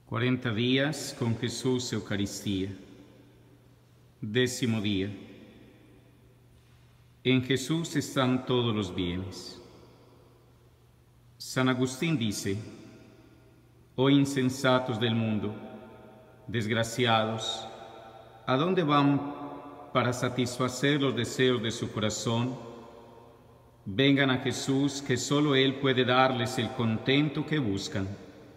40 días con Jesús Eucaristía. 10º día. En Jesús están todos los bienes. San Agustín dice: oh insensatos del mundo, desgraciados, ¿a dónde van para satisfacer los deseos de su corazón? Vengan a Jesús, que solo Él puede darles el contento que buscan.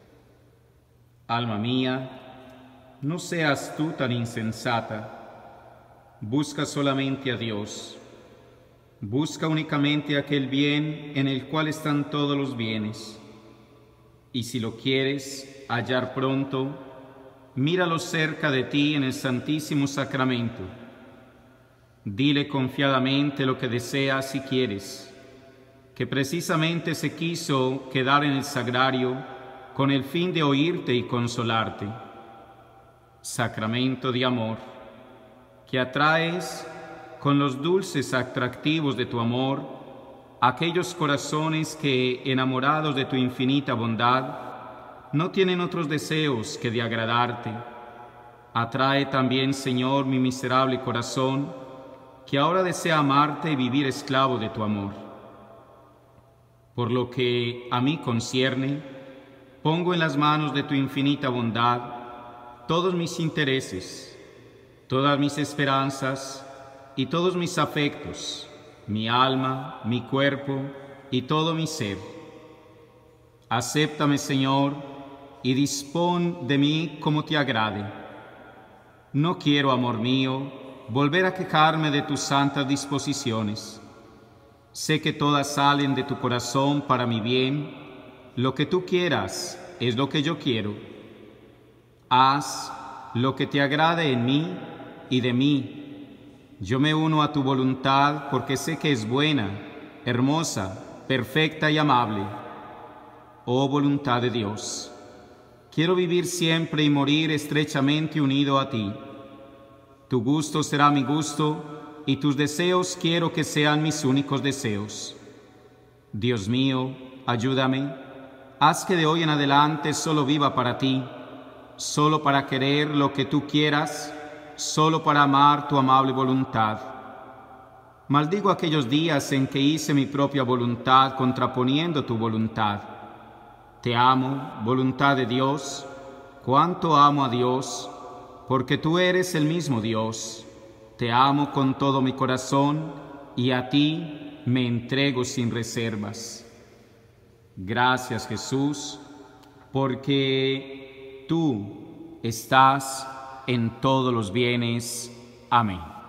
Alma mía, no seas tú tan insensata. Busca solamente a Dios. Busca únicamente aquel bien en el cual están todos los bienes. Y si lo quieres hallar pronto, míralo cerca de ti en el Santísimo Sacramento. Dile confiadamente lo que deseas y quieres, que precisamente se quiso quedar en el sagrario con el fin de oírte y consolarte. Sacramento de amor, que atraes con los dulces atractivos de tu amor aquellos corazones que, enamorados de tu infinita bondad, no tienen otros deseos que de agradarte. Atrae también, Señor, mi miserable corazón, que ahora desea amarte y vivir esclavo de tu amor. Por lo que a mí concierne, pongo en las manos de tu infinita bondad todos mis intereses, todas mis esperanzas y todos mis afectos, mi alma, mi cuerpo y todo mi ser. Acéptame, Señor, y dispón de mí como te agrade. No quiero, amor mío, volver a quejarme de tus santas disposiciones. Sé que todas salen de tu corazón para mi bien. Lo que tú quieras es lo que yo quiero. Haz lo que te agrade en mí y de mí. Yo me uno a tu voluntad porque sé que es buena, hermosa, perfecta y amable. Oh voluntad de Dios, quiero vivir siempre y morir estrechamente unido a ti. Tu gusto será mi gusto y tus deseos quiero que sean mis únicos deseos. Dios mío, ayúdame. Haz que de hoy en adelante solo viva para ti, solo para querer lo que tú quieras, solo para amar tu amable voluntad. Maldigo aquellos días en que hice mi propia voluntad contraponiendo tu voluntad. Te amo, voluntad de Dios, cuánto amo a Dios, porque tú eres el mismo Dios. Te amo con todo mi corazón y a ti me entrego sin reservas. Gracias, Jesús, porque tú estás en todos los bienes. Amén.